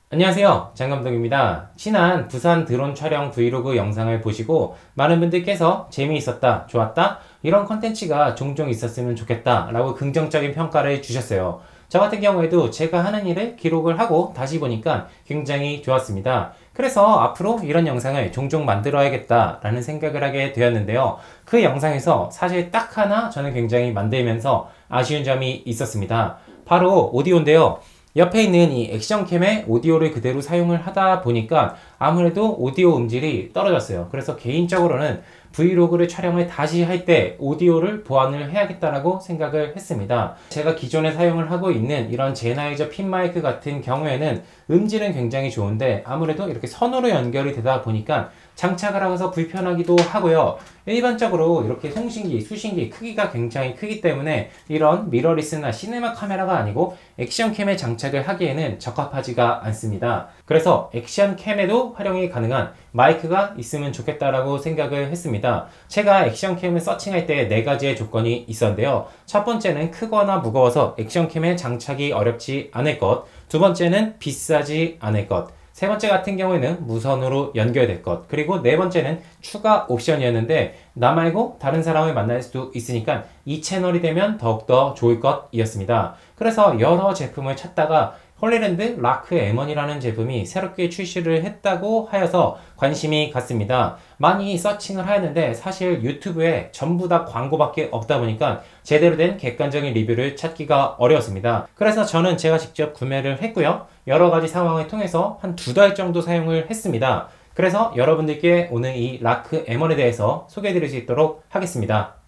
안녕하세요, 장감독입니다. 지난 부산 드론 촬영 브이로그 영상을 보시고 많은 분들께서 재미있었다, 좋았다, 이런 컨텐츠가 종종 있었으면 좋겠다 라고 긍정적인 평가를 주셨어요. 저 같은 경우에도 제가 하는 일을 기록을 하고 다시 보니까 굉장히 좋았습니다. 그래서 앞으로 이런 영상을 종종 만들어야겠다 라는 생각을 하게 되었는데요. 그 영상에서 사실 딱 하나 저는 굉장히 만들면서 아쉬운 점이 있었습니다. 바로 오디오인데요. 옆에 있는 이 액션캠의 오디오를 그대로 사용을 하다 보니까 아무래도 오디오 음질이 떨어졌어요. 그래서 개인적으로는 브이로그를 촬영을 다시 할 때 오디오를 보완을 해야겠다라고 생각을 했습니다. 제가 기존에 사용을 하고 있는 이런 제나이저 핀 마이크 같은 경우에는 음질은 굉장히 좋은데 아무래도 이렇게 선으로 연결이 되다 보니까 장착을 하면서 불편하기도 하고요. 일반적으로 이렇게 송신기, 수신기 크기가 굉장히 크기 때문에 이런 미러리스나 시네마 카메라가 아니고 액션캠에 장착을 하기에는 적합하지가 않습니다. 그래서 액션캠에도 활용이 가능한 마이크가 있으면 좋겠다라고 생각을 했습니다. 제가 액션캠을 서칭할 때 4가지의 조건이 있었는데요. 첫 번째는 크거나 무거워서 액션캠에 장착이 어렵지 않을 것, 두 번째는 비싸지 않을 것, 세 번째 같은 경우에는 무선으로 연결될 것, 그리고 네 번째는 추가 옵션이었는데 나 말고 다른 사람을 만날 수도 있으니까 이 채널이 되면 더욱더 좋을 것이었습니다. 그래서 여러 제품을 찾다가 홀리랜드 라크 M1이라는 제품이 새롭게 출시를 했다고 하여서 관심이 갔습니다. 많이 서칭을 하였는데 사실 유튜브에 전부 다 광고밖에 없다 보니까 제대로 된 객관적인 리뷰를 찾기가 어려웠습니다. 그래서 저는 제가 직접 구매를 했고요. 여러 가지 상황을 통해서 한 2달 정도 사용을 했습니다. 그래서 여러분들께 오늘 이 라크 M1에 대해서 소개해 드릴 수 있도록 하겠습니다.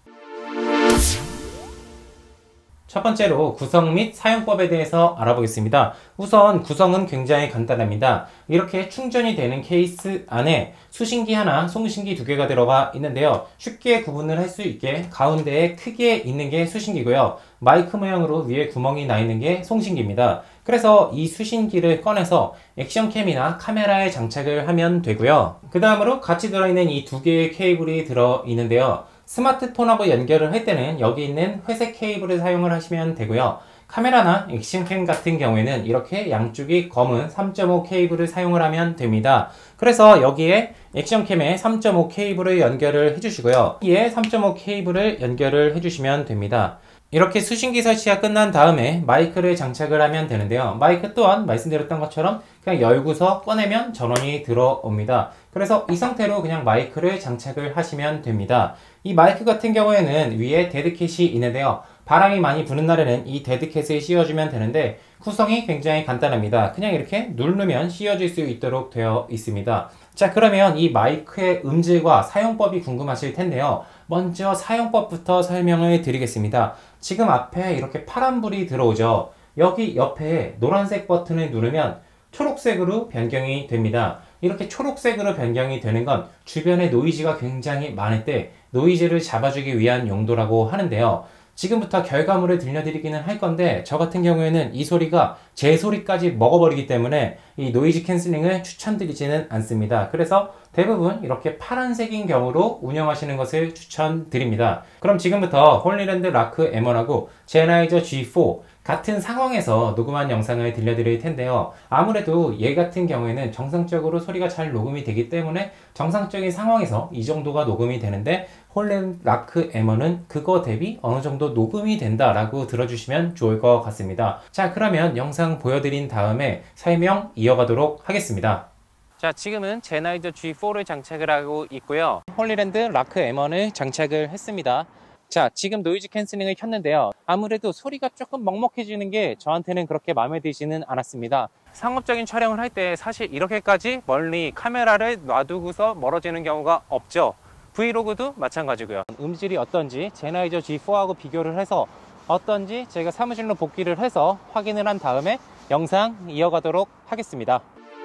첫 번째로 구성 및 사용법에 대해서 알아보겠습니다. 우선 구성은 굉장히 간단합니다. 이렇게 충전이 되는 케이스 안에 수신기 하나, 송신기 2개가 들어가 있는데요. 쉽게 구분을 할 수 있게 가운데에 크게 있는 게 수신기고요. 마이크 모양으로 위에 구멍이 나 있는 게 송신기입니다. 그래서 이 수신기를 꺼내서 액션캠이나 카메라에 장착을 하면 되고요. 그 다음으로 같이 들어있는 이 2개의 케이블이 들어있는데요. 스마트폰하고 연결을 할 때는 여기 있는 회색 케이블을 사용을 하시면 되고요. 카메라나 액션캠 같은 경우에는 이렇게 양쪽이 검은 3.5 케이블을 사용을 하면 됩니다. 그래서 여기에 액션캠에 3.5 케이블을 연결을 해주시고요. 여기에 3.5 케이블을 연결을 해주시면 됩니다. 이렇게 수신기 설치가 끝난 다음에 마이크를 장착을 하면 되는데요. 마이크 또한 말씀드렸던 것처럼 그냥 열고서 꺼내면 전원이 들어옵니다. 그래서 이 상태로 그냥 마이크를 장착을 하시면 됩니다. 이 마이크 같은 경우에는 위에 데드캣이 있는데요. 바람이 많이 부는 날에는 이 데드캣을 씌워주면 되는데 구성이 굉장히 간단합니다. 그냥 이렇게 누르면 씌워질 수 있도록 되어 있습니다. 자, 그러면 이 마이크의 음질과 사용법이 궁금하실 텐데요. 먼저 사용법부터 설명을 드리겠습니다. 지금 앞에 이렇게 파란불이 들어오죠. 여기 옆에 노란색 버튼을 누르면 초록색으로 변경이 됩니다. 이렇게 초록색으로 변경이 되는 건 주변에 노이즈가 굉장히 많을 때 노이즈를 잡아주기 위한 용도라고 하는데요. 지금부터 결과물을 들려드리기는 할 건데 저 같은 경우에는 이 소리가 제 소리까지 먹어버리기 때문에 이 노이즈 캔슬링을 추천드리지는 않습니다. 그래서 대부분 이렇게 파란색인 경우로 운영하시는 것을 추천드립니다. 그럼 지금부터 홀리랜드 라크 M1하고 제나이저 G4 같은 상황에서 녹음한 영상을 들려드릴 텐데요. 아무래도 얘 같은 경우에는 정상적으로 소리가 잘 녹음이 되기 때문에 정상적인 상황에서 이 정도가 녹음이 되는데 홀리랜드 라크 M1은 그거 대비 어느 정도 녹음이 된다라고 들어주시면 좋을 것 같습니다. 자, 그러면 영상 보여드린 다음에 설명 이어가도록 하겠습니다. 자, 지금은 제나이저 G4를 장착을 하고 있고요. 홀리랜드 라크 M1을 장착을 했습니다. 자, 지금 노이즈 캔슬링을 켰는데요. 아무래도 소리가 조금 먹먹해지는 게 저한테는 그렇게 마음에 들지는 않았습니다. 상업적인 촬영을 할 때 사실 이렇게까지 멀리 카메라를 놔두고서 멀어지는 경우가 없죠. 브이로그도 마찬가지고요. 음질이 어떤지 제나이저 G4하고 비교를 해서 어떤지 제가 사무실로 복귀를 해서 확인을 한 다음에 영상 이어가도록 하겠습니다.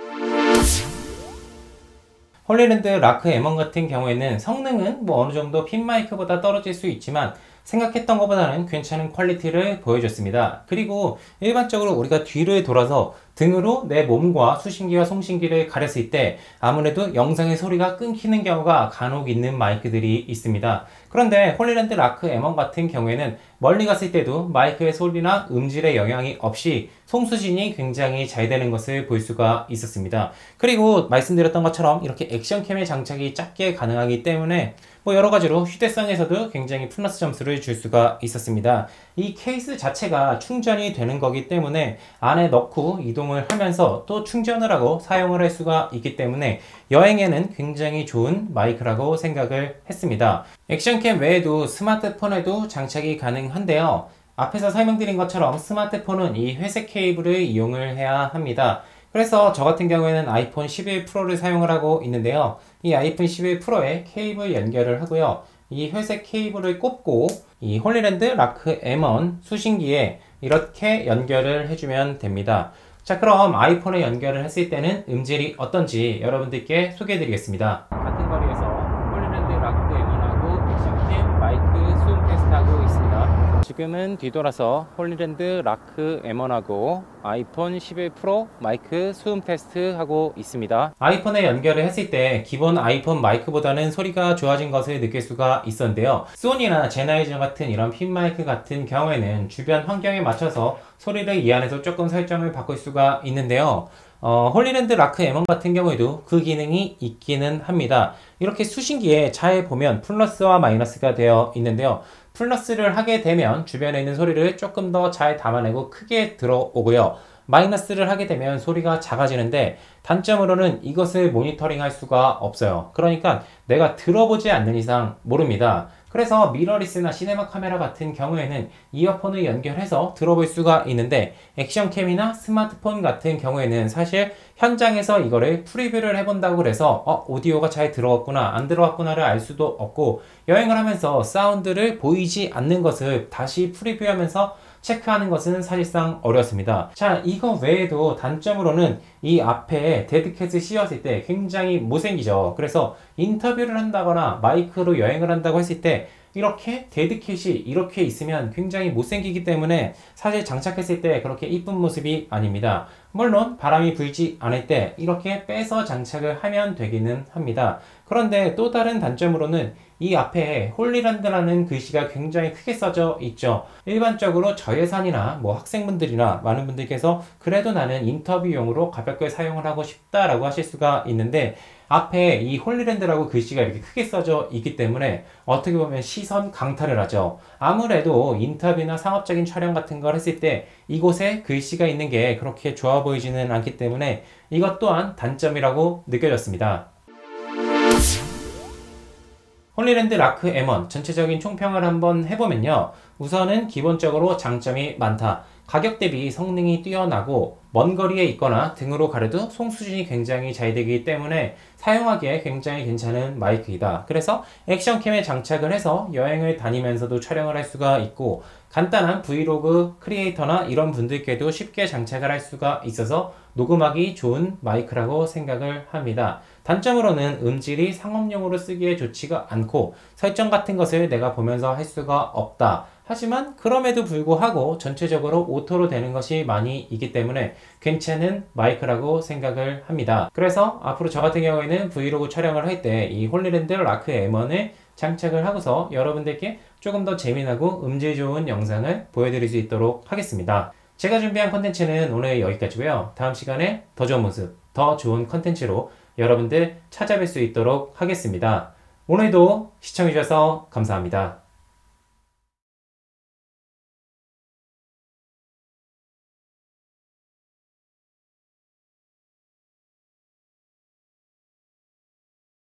홀리랜드 라크 M1 같은 경우에는 성능은 어느 정도 핀 마이크보다 떨어질 수 있지만 생각했던 것보다는 괜찮은 퀄리티를 보여줬습니다. 그리고 일반적으로 우리가 뒤를 돌아서 등으로 내 몸과 수신기와 송신기를 가렸을 때 아무래도 영상의 소리가 끊기는 경우가 간혹 있는 마이크들이 있습니다. 그런데 홀리랜드 라크 M1 같은 경우에는 멀리 갔을 때도 마이크의 소리나 음질에 영향이 없이 송수신이 굉장히 잘 되는 것을 볼 수가 있었습니다. 그리고 말씀드렸던 것처럼 이렇게 액션캠의 장착이 작게 가능하기 때문에 뭐 여러 가지로 휴대성에서도 굉장히 플러스 점수를 줄 수가 있었습니다. 이 케이스 자체가 충전이 되는 거기 때문에 안에 넣고 이동을 하면서 또 충전을 하고 사용을 할 수가 있기 때문에 여행에는 굉장히 좋은 마이크라고 생각을 했습니다. 액션캠 외에도 스마트폰에도 장착이 가능한데요. 앞에서 설명드린 것처럼 스마트폰은 이 회색 케이블을 이용을 해야 합니다. 그래서 저 같은 경우에는 아이폰 11 프로를 사용을 하고 있는데요. 이 아이폰 11 프로에 케이블 연결을 하고요. 이 회색 케이블을 꼽고 이 홀리랜드 라크 M1 수신기에 이렇게 연결을 해주면 됩니다. 자, 그럼 아이폰에 연결을 했을 때는 음질이 어떤지 여러분들께 소개해 드리겠습니다. 같은 거리에서 홀리랜드 라크 M1하고 액션캠 마이크 수음 테스트하고 있습니다. 지금은 뒤돌아서 홀리랜드 라크 M1하고 아이폰 11 프로 마이크 수음 테스트 하고 있습니다. 아이폰에 연결을 했을 때 기본 아이폰 마이크보다는 소리가 좋아진 것을 느낄 수가 있었는데요. 소니나 제나이저 같은 이런 핀 마이크 같은 경우에는 주변 환경에 맞춰서 소리를 이 안에서 조금 설정을 바꿀 수가 있는데요. 홀리랜드 라크 M1 같은 경우에도 그 기능이 있기는 합니다. 이렇게 수신기에 잘 보면 플러스와 마이너스가 되어 있는데요. 플러스를 하게 되면 주변에 있는 소리를 조금 더 잘 담아내고 크게 들어오고요. 마이너스를 하게 되면 소리가 작아지는데 단점으로는 이것을 모니터링 할 수가 없어요. 그러니까 내가 들어보지 않는 이상 모릅니다. 그래서 미러리스나 시네마 카메라 같은 경우에는 이어폰을 연결해서 들어볼 수가 있는데 액션캠이나 스마트폰 같은 경우에는 사실 현장에서 이거를 프리뷰를 해본다고 그래서 오디오가 잘 들어갔구나 안 들어갔구나를 알 수도 없고 여행을 하면서 사운드를 보이지 않는 것을 다시 프리뷰하면서 체크하는 것은 사실상 어렵습니다. 자, 이거 외에도 단점으로는 이 앞에 데드캣을 씌웠을 때 굉장히 못생기죠. 그래서 인터뷰를 한다거나 마이크로 여행을 한다고 했을 때 이렇게 데드캣이 이렇게 있으면 굉장히 못생기기 때문에 사실 장착했을 때 그렇게 이쁜 모습이 아닙니다. 물론 바람이 불지 않을 때 이렇게 빼서 장착을 하면 되기는 합니다. 그런데 또 다른 단점으로는 이 앞에 홀리랜드라는 글씨가 굉장히 크게 써져 있죠. 일반적으로 저예산이나 뭐 학생분들이나 많은 분들께서 그래도 나는 인터뷰용으로 가볍게 사용을 하고 싶다라고 하실 수가 있는데 앞에 이 홀리랜드라고 글씨가 이렇게 크게 써져 있기 때문에 어떻게 보면 시선 강탈을 하죠. 아무래도 인터뷰나 상업적인 촬영 같은 걸 했을 때 이곳에 글씨가 있는 게 그렇게 좋아 보이지는 않기 때문에 이것 또한 단점이라고 느껴졌습니다. 홀리랜드 라크 M1 전체적인 총평을 한번 해보면요. 우선은 기본적으로 장점이 많다. 가격 대비 성능이 뛰어나고 먼 거리에 있거나 등으로 가려도 송수준이 굉장히 잘 되기 때문에 사용하기에 굉장히 괜찮은 마이크이다. 그래서 액션캠에 장착을 해서 여행을 다니면서도 촬영을 할 수가 있고 간단한 브이로그 크리에이터나 이런 분들께도 쉽게 장착을 할 수가 있어서 녹음하기 좋은 마이크라고 생각을 합니다. 단점으로는 음질이 상업용으로 쓰기에 좋지가 않고 설정 같은 것을 내가 보면서 할 수가 없다. 하지만 그럼에도 불구하고 전체적으로 오토로 되는 것이 많이 있기 때문에 괜찮은 마이크라고 생각을 합니다. 그래서 앞으로 저 같은 경우에는 브이로그 촬영을 할 때 이 홀리랜드 라크 M1을 장착을 하고서 여러분들께 조금 더 재미나고 음질 좋은 영상을 보여드릴 수 있도록 하겠습니다. 제가 준비한 컨텐츠는 오늘 여기까지고요. 다음 시간에 더 좋은 모습, 더 좋은 컨텐츠로 여러분들 찾아뵐 수 있도록 하겠습니다. 오늘도 시청해주셔서 감사합니다.